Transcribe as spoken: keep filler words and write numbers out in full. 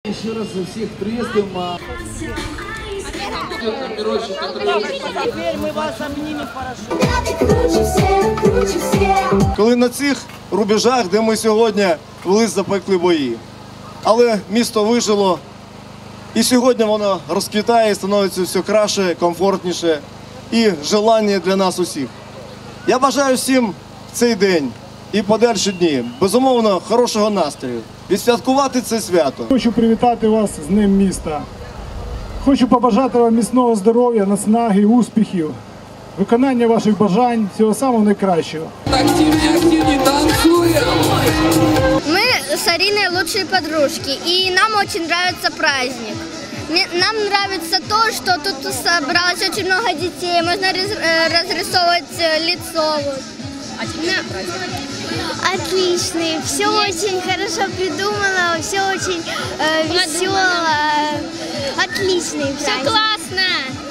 Еще раз всех приветствуем. Теперь мы вас обнимем хорошо. Коли на цих рубежах, де ми сьогодні вели запекли бої. Але місто вижило, і сьогодні воно розквітає, становиться все краще, комфортніше і желання для нас усіх. Я бажаю всім в цей день і подальші дні, безумовно, хорошого настрою, відсвяткувати це свято. Хочу привітати вас з Днем міста. Хочу побажати вам міцного здоров'я, наснаги, успіхів, виконання ваших бажань, всього самого найкращого. Активнее, активнее танцуем! Мы с Ариной лучшие подружки, и нам очень нравится праздник. Нам нравится то, что тут собралось очень много детей, можно разрисовывать лицо. А тебе праздник? Отличный, все очень хорошо придумано, все очень э, весело, отличный праздник. Все классно!